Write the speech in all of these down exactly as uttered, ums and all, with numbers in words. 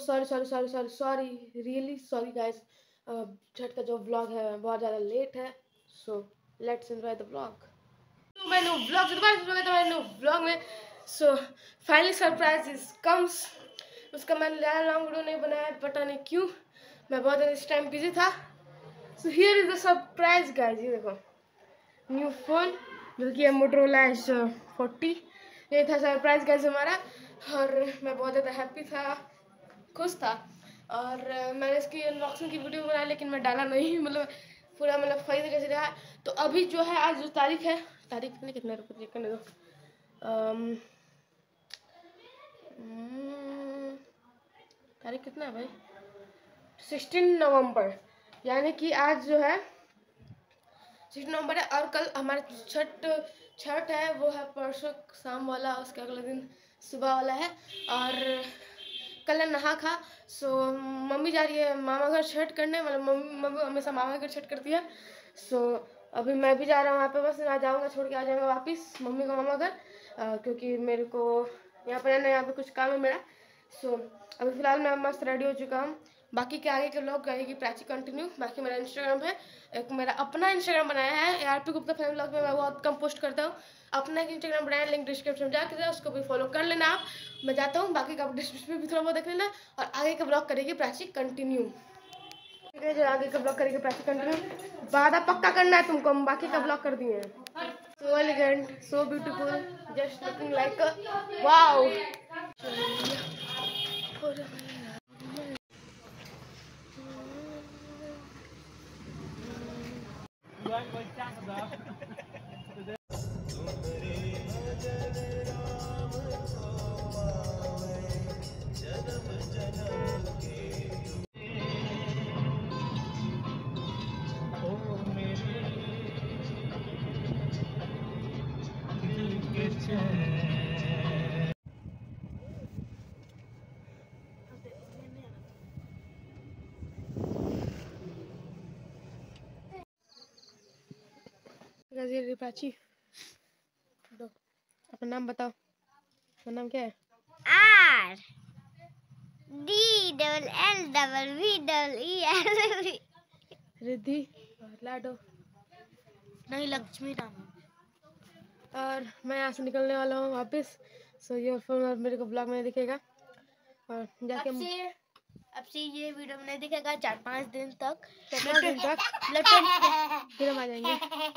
Sorry sorry sorry sorry sorry really sorry guys, Chhath का जो vlog है बहुत ज़्यादा लेट है, so let's enjoy the vlog. तो मैंने व्लॉग से दोबारा शुरू किया था मैंने व्लॉग में, so finally surprise is comes. उसका मैंने ज़्यादा लॉन्ग वीडियो नहीं बनाया, पता नहीं क्यों, मैं बहुत इस टाइम बिजी था। So here is the surprise guys, ये देखो न्यू फोन जो कि है मोटरोला एस फोर्टी। ये था सरप्राइज गाइस हमारा, और मैं बहुत ज़्यादा हैप्पी था, खुश था। और मैंने इसकी अनबॉक्सिंग की वीडियो बनाई लेकिन मैं डाला नहीं, मतलब पूरा मतलब सही तरीके से रहा। तो अभी जो है आज जो तारीख है, तारीख नहीं कितना रुपये चेक करने दो, um, तारीख कितना है भाई, सिक्सटीन नवंबर, यानी कि आज जो है सिक्सटीन नवंबर है। और कल हमारा छठ छठ है, वो है परसों शाम वाला, उसके अगले दिन सुबह वाला है। और कल नहा खा, सो मम्मी जा रही है मामा घर छठ करने, मतलब मम्मी मम्मी हमेशा मामा घर छठ करती है। सो अभी मैं भी जा रहा हूँ वहाँ पे, बस मैं जाऊँगा छोड़ के आ जाऊँगा वापस मम्मी को मामा घर, क्योंकि मेरे को यहाँ पर रहना, यहाँ पे कुछ काम है मेरा। सो अभी फ़िलहाल मैं मस्त रेडी हो चुका हूँ। बाकी के आगे के लोग करेगी प्राची कंटिन्यू। बाकी मेरा इंस्टाग्राम है, एक मेरा अपना इंस्टाग्राम बनाया है R P Gupta family vlog में, मैं बहुत कम पोस्ट करता हूँ। अपना एक इंस्टाग्राम बनाया, लिंक डिस्क्रिप्शन में जाकर उसको भी फॉलो कर लेना आप। मैं जाता हूँ, बाकी का डिस्क्रिप्शन में भी थोड़ा बहुत देख लेना, और आगे का ब्लॉग करेगी प्राची कंटिन्यू। ठीक है, जो आगे का ब्लॉग करेगी प्राची कंटिन्यू, वादा पक्का करना है तुमको, हम बाकी का ब्लॉग कर दिए हैं। So elegant, so beautiful, just looking like a wow. Prachi दो अपना नाम बताओ, अपना नाम क्या है? R D double L double V double E L Riddhi Lado, नहीं लक्ष्मी राम। और मैं यहाँ से निकलने वाला हूँ वापस। सो ये फोन और मेरे को ब्लॉग में दिखेगा, और जाके अब से अब से ये वीडियो में नहीं दिखेगा चार पाँच दिन तक, चार दिन तक फिर हम आ जाएंगे।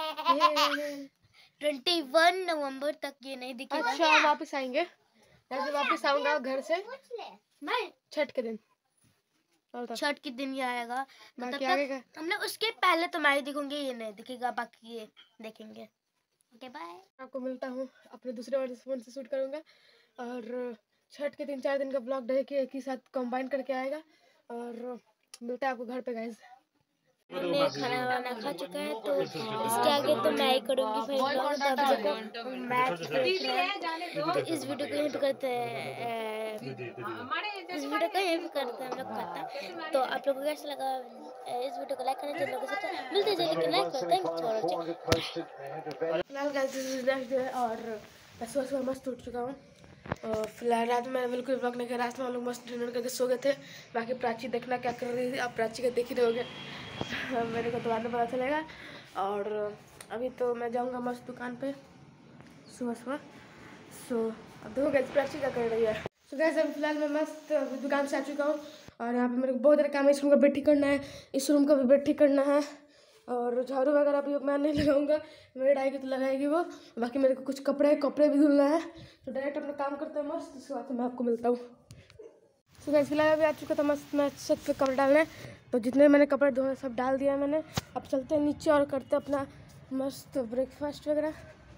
ट्वेंटी वन नवम्बर तक ये नहीं दिखेगा। अच्छा वापस आएंगे, जैसे वापस आऊंगा घर से छठ के दिन, छठ के दिन ही आएगा। तो तब आगे तक हमने उसके पहले तो मैं दिखूंगी, ये नहीं दिखेगा, बाकी ये देखेंगे। Okay bye. आपको मिलता हूँ, अपने दूसरे वाले फोन से शूट करूँगा, और छठ के तीन चार दिन का ब्लॉग डे के एक ही साथ कंबाइन करके आएगा, और मिलता है आपको घर पे गाइस। हमने खाना वाना खा चुका है, तो इसके आगे तो मैं ही करूँगी फिर ब्लॉग। तो अभी देखो मैच देख रहे हैं, तो इस वीडियो को यहीं पे करते हैं, इस वीडियो को यहीं पे करते हैं हम लोग खत्म। तो आप लोगों को कैसा लगा इस वीडियो को लाइक करना, जिन लोगों से मिलते हैं लेकिन लाइक करते हैं। फिलहाल guys this is next day, और मैं सुबह सुबह मस्त उठ चुका हूँ। फिलहाल रात में बिल्कुल ब्लॉग नहीं किया, रात में हम लोग मस्त डिनर करके सो गए थे। बाकी प्राची देखना क्या कर रही थी, आप प्राची का देख ही रहोगे, मेरे को तो बाद में पता चलेगा। और अभी तो मैं जाऊंगा मस्त दुकान पे सुबह सुबह। सो अब देखो गाइस प्राची क्या कर रही है। सो गाइस अभी फिलहाल मैं मस्त दुकान से आ चुका हूँ, और यहाँ पे मेरे को बहुत ज़्यादा काम है। इस रूम का बेड ठीक करना है, इस रूम का भी बेड ठीक करना है, और झाड़ू वगैरह भी मैं नहीं लगाऊंगा, मेड आएगी तो लगाएगी वो। बाकी मेरे को कुछ कपड़े कपड़े भी धुलना है, तो डायरेक्ट अपना काम करते हैं मस्त, उसके बाद मैं आपको मिलता हूँ। सो गाइस फिलहाल अभी आ चुका था मस्त मैं छत पे कपड़े डालने, तो जितने मैंने कपड़े धोए सब डाल दिया मैंने। अब चलते हैं नीचे और करते हैं अपना मस्त ब्रेकफास्ट वगैरह।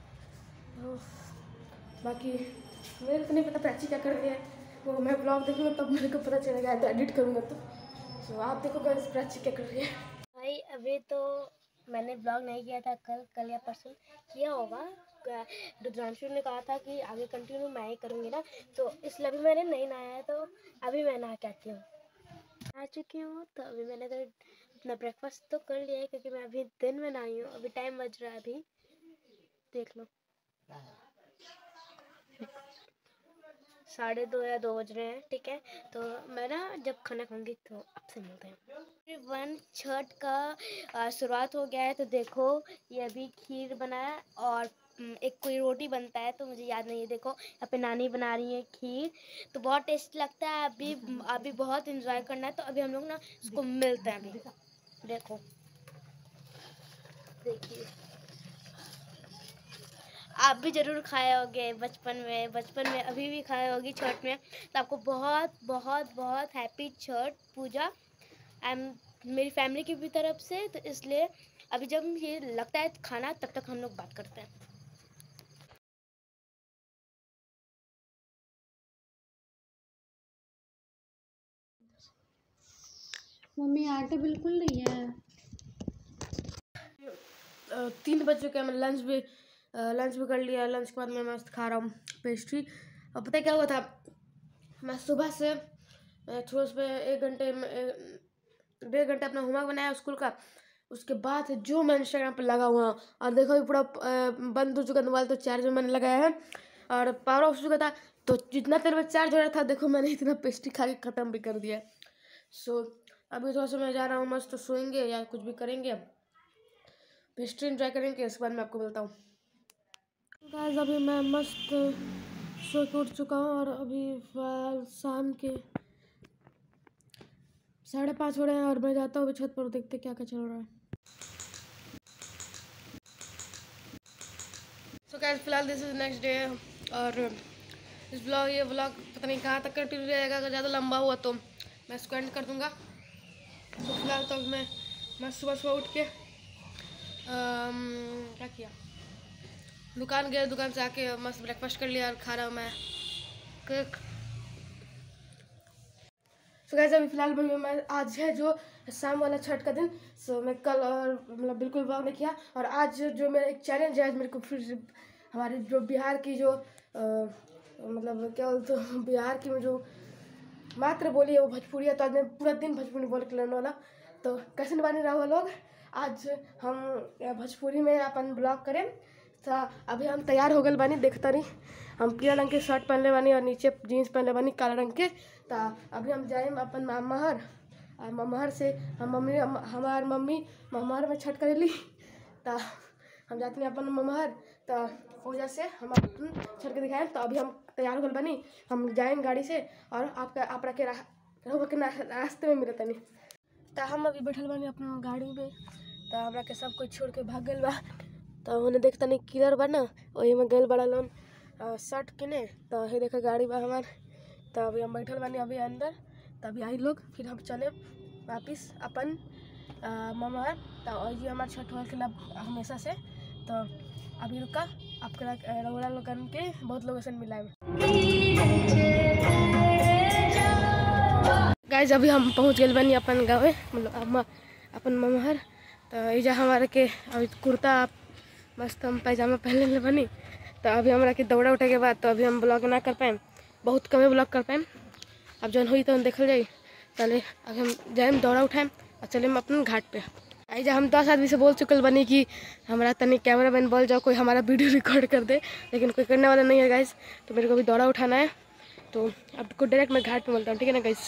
बाकी मेरे को नहीं पता प्राची क्या कर रही है, वो मैं ब्लॉग देखूँगा तब मेरे को पता चलेगा, तो एडिट करूँगा तो। सो आप देखो गाइस प्राची क्या कर रही है। भाई अभी तो मैंने ब्लॉग नहीं किया था, कल कल या परसों किया होगा। रुद्रांशु ने कहा था कि आगे कंटिन्यू मैं ही करूँगी ना, तो इसलिए अभी मैंने नहीं नहाया है, तो अभी मैं नहा के आती हूँ। आ चुकी हूँ, तो अभी मैंने तो अपना ब्रेकफास्ट तो कर लिया है, क्योंकि मैं अभी दिन में नहाई हूँ। अभी टाइम बज रहा है, अभी देख लो साढ़े दो या दो बज रहे हैं, ठीक है। तो मैं ना जब खाना खाऊंगी तो आपसे मिलते हैं। वन छठ का शुरुआत हो गया है। तो देखो ये अभी खीर बनाया और एक कोई रोटी बनता है, तो मुझे याद नहीं है। देखो यहाँ पे नानी बना रही है खीर, तो बहुत टेस्ट लगता है। अभी अभी बहुत एंजॉय करना है। तो अभी हम लोग ना उसको मिलते हैं। अभी देखो, देखिए आप भी ज़रूर खाए होंगे बचपन में बचपन में अभी भी खाए होगी छठ में। तो आपको बहुत बहुत बहुत हैप्पी छठ पूजा एम मेरी फैमिली की भी तरफ से। तो इसलिए अभी जब ये लगता है खाना, तब तक हम लोग बात करते हैं। मम्मी आटा बिल्कुल नहीं है। तीन बज चुके हैं। मैं लंच भी लंच भी कर लिया। लंच के बाद मैं मस्त खा रहा हूँ पेस्ट्री। और पता है क्या हुआ था, मैं सुबह से थोड़ा उस पर एक घंटे डेढ़ घंटे अपना होमवर्क बनाया स्कूल का। उसके बाद जो मैं इंस्टाग्राम पर लगा हुआ हूँ, और देखो अभी पूरा बंद हो चुका मोबाइल, तो चार्ज में मैंने लगाया है और पावर ऑफ हो चुका था। तो जितना देर में चार्ज हो रहा था, देखो मैंने इतना पेस्ट्री खा के ख़त्म भी कर दिया। सो अभी थोड़ा सा मैं जा रहा हूँ, मस्त तो सोएंगे या कुछ भी करेंगे, पेस्ट्री एंजॉय करेंगे। इसके बाद मैं आपको मिलता हूँ। गाइस अभी मैं मस्त सो के उठ चुका हूँ और अभी शाम के साढ़े पाँच हो रहे हैं और मैं जाता हूँ अभी छत पर, देखते क्या क्या चल रहा है। सो गाइस फिलहाल दिस इज नेक्स्ट डे और इस ब्लॉग ये ब्लॉग पता नहीं कहाँ तक कंटिन्यू रहेगा। अगर ज़्यादा लंबा हुआ तो मैं इसको एंड कर दूँगा। तो फिलहाल तो मैं मैं सुबह सुबह उठ के आम, क्या किया, दुकान गया, दुकान से आके मस्त ब्रेकफास्ट कर लिया और खा रहा हूँ मैं केक। सो गाइस अभी फिलहाल मैं आज है जो शाम वाला छठ का दिन। सो मैं कल और मतलब बिल्कुल ब्लॉग नहीं किया। और आज जो मेरा एक चैलेंज है, आज मेरे को फिर हमारे जो बिहार की जो आ, मतलब क्या बोलते हो, बिहार की जो मात्र बोली है वो भोजपुरी है। तो आज मैं पूरा दिन भोजपुरी बोल के लड़ने वाला। तो कैसे निभाने रहा हुआ लोग, आज हम भोजपुरी में अपन ब्लॉग करें। तो अभी हम तैयार हो गए बानी, देखता नहीं हम पीला रंग के शर्ट पहनले बानी और नीचे जीन्स पहनले बानी काला रंग के। तो अभी हम जाए अपन ममहर और ममहर से हम मम्मी हमार मम्मी ममहर में छठ करेली। तो हम जाते हैं अपन ममहर, तो वजह से हम अपन छठ के दिखाएं। तो अभी हम तैयार हो गए बानी, हम जाएंगे गाड़ी से और आपका आप के रास्ते में मिलता नहीं। तो हम अभी बैठल बानी अपना गाड़ी में। तो हमरा के सब कोई छोड़ के भाग गए बा। तो उन्हें देखता नहीं किलर बा ना, वही में गए बड़ा लोन शर्ट किने। तो ये देखा गाड़ी बा हमार। तो अभी हम बैठल बानी अभी अंदर। तो अभी आई लोग, फिर हम चले वापिस अपन ममहर। तो ये हमारे छठ वाल के लब हमेशा से। तो अभी रुका आपका रौला लोगन के बहुत लोग ऐसा मिला है। गाइस अभी हम पहुंच गए बनी अपन गाँव, मतलब अपन ममहर। तो इजा हमारे के अभी कुर्ता मस्त हम पैजामा पहन ले बनी। तो अभी हमारा के दौड़ा उठे के बाद तो अभी हम ब्लॉग ना कर पाए, बहुत कमे ब्लॉग कर पाए। अब जौन हुई तो देखल जाए। चले अभी हम जाए दौड़ा उठाएं और चले हम अपन घाट पे। आइजा हम दस आदमी से बोल चुकल बनी कि हमारा तनी कैमरा मैन बोल जाओ कोई हमारा वीडियो रिकॉर्ड कर दे, लेकिन कोई करने वाला नहीं है गाइस। तो मेरे को अभी दौड़ा उठाना है। तो आपको डायरेक्ट मैं घाट पे मिलता हूँ, ठीक है ना गाइस।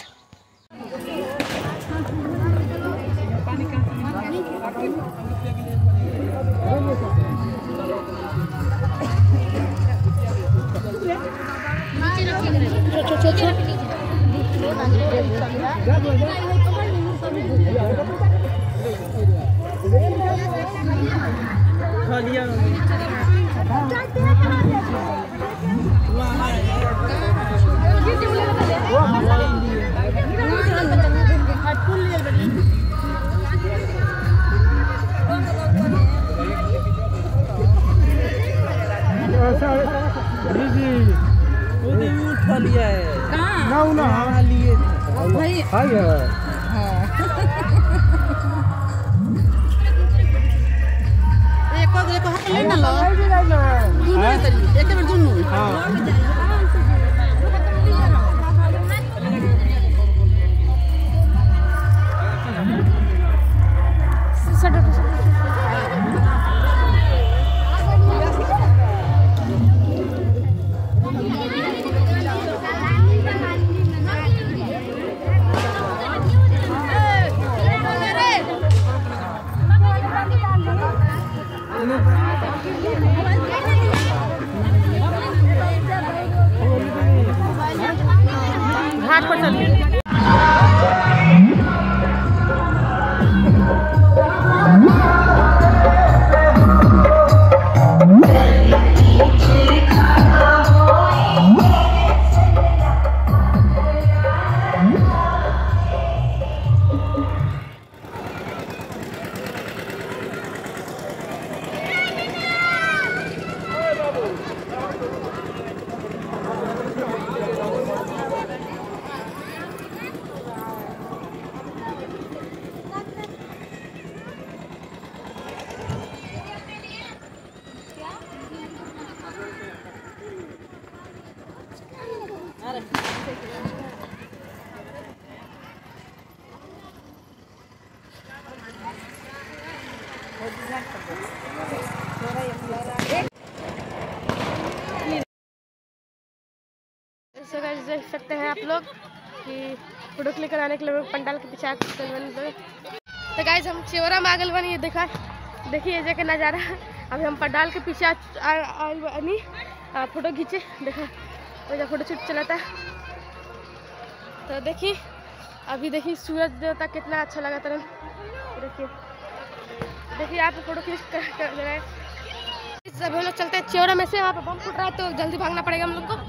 सो गाइस देख सकते हैं आप लोग कि फोटो क्लिक कराने के लिए पंडाल के पीछे आगे। तो गाइस हम चिवरा में आगल बनी देखा देखिए जगह नज़ारा। अभी हम पंडाल के पीछे आनी फोटो खींचे देखा वजह फोटो शूट चला था। तो देखिए अभी देखिए सूरज देवता कितना अच्छा लगा था। देखिए देखिए आप फोटो क्लिक कर रहे हैं। सब हम लोग चलते हैं चिवरा में से। वहाँ पर बम फूट रहा है तो जल्दी भागना पड़ेगा हम लोग को।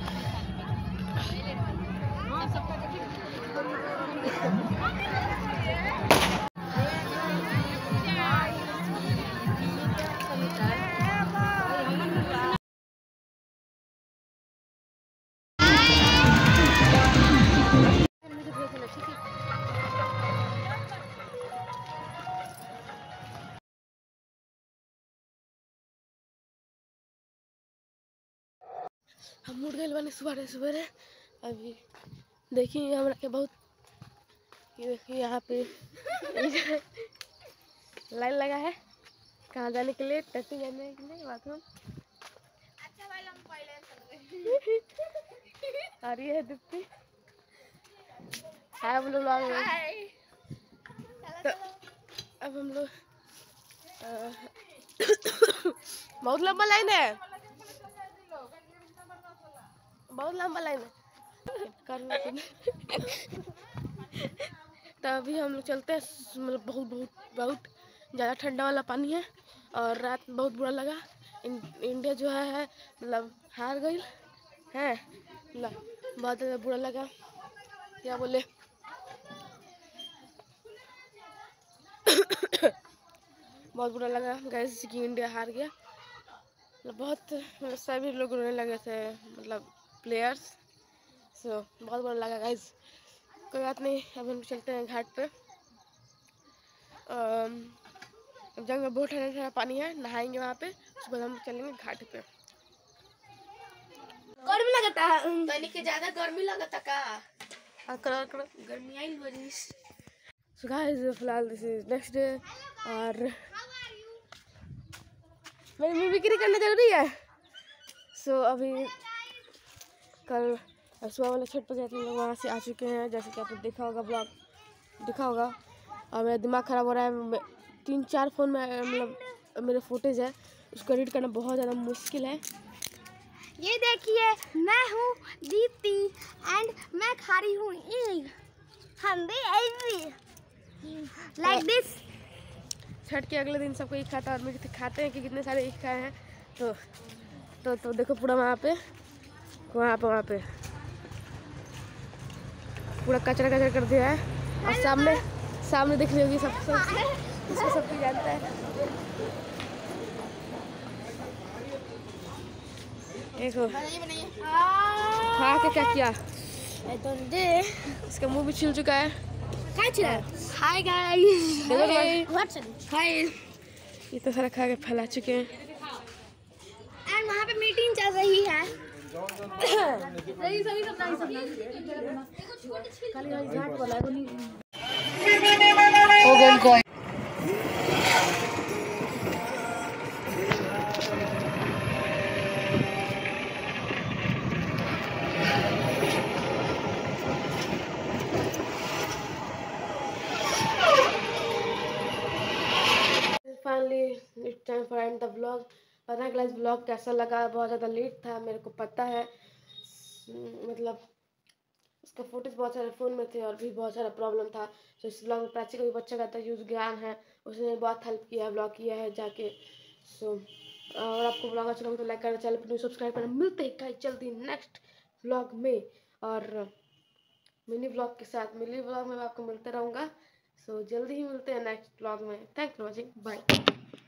हम उठ गए बने सुबह सुबह। अभी देखिए हमरा के बहुत देखिए यहाँ पे लाइन लगा है कहाँ जाने के लिए, टट्टी जाने के लिए बाथरूम। और ये है दीप्ति। हाय हम लोग तो अब हम लोग बहुत लंबा लाइन है, बहुत लंबा लाइन है। तो अभी हम लोग चलते हैं। मतलब बहुत बहुत बहुत ज़्यादा ठंडा वाला पानी है और रात में बहुत बुरा लगा। इंडिया जो है है मतलब हार गई है। मतलब बहुत ज़्यादा बुरा लगा, क्या बोले बहुत बुरा लगा गाइस कि इंडिया हार गया। मतलब बहुत मतलब सभी लोग रोने लगे थे, मतलब प्लेयर्स। सो बहुत बुरा लगा गाइस। कोई बात नहीं, अब हम चलते हैं घाट पे। जंग में बहुत ठंडा ठंडा पानी है, नहाएंगे वहाँ पे। उसके बाद हम चलेंगे घाट पे। गर्मी लगता है तनी के ज्यादा गर्मी लगता का करो करो गर्मी आई वजह। सो गाइस फिलहाल दिस इज नेक्स्ट डे और मेरी मिमिक्री करना जरूरी है। सो so, अभी कल सुबह वाले छठ पर गए थे हम लोग, वहाँ से आ चुके हैं जैसे कि आपने देखा होगा, ब्लॉग देखा होगा। और मेरा दिमाग ख़राब हो रहा है। तीन चार फ़ोन में मतलब मेरे फोटेज है, उसको एडिट करना बहुत ज़्यादा मुश्किल है। ये देखिए मैं हूँ दीप्ति एंड मैं खा रही हूँ लाइक दिस। छठ के अगले दिन सबको ईख खाता है और मुझे खाते हैं कि कितने सारे ईख खाए हैं। तो तो तो देखो पूरा वहाँ पे वहाँ पे वहाँ पे पूरा कचरा कचरा कर दिया है। और सामने सामने दिख रही होगी सब सब इसको सब कोई जानता है। देखो खा के क्या किया, इसका मुंह भी छिल चुका है। हाय गाइस, हाय ये तो सारा खा के फैला चुके हैं। एंड वहाँ पे मीटिंग चल रही है। Finally it's time for end the vlog. पता है क्लास व्लॉग कैसा लगा, बहुत ज़्यादा लेट था मेरे को पता है। मतलब इसका फोटोज बहुत सारे फ़ोन में थे और भी बहुत सारा प्रॉब्लम था। तो इस ब्लॉग में प्राची को भी बच्चा कहता है यूज़ ज्ञान है, उसने बहुत हेल्प किया है, ब्लॉग किया है जाके। सो और आपको ब्लॉग अच्छा लगा तो लाइक करना, चैनल पर सब्सक्राइब करना। मिलते हैं गाइस जल्दी नेक्स्ट ब्लॉग में और मिनी ब्लॉग के साथ। मिनी ब्लॉग में मैं आपको मिलते रहूँगा। सो जल्दी ही मिलते हैं नेक्स्ट ब्लॉग में। Thanks for watching, bye.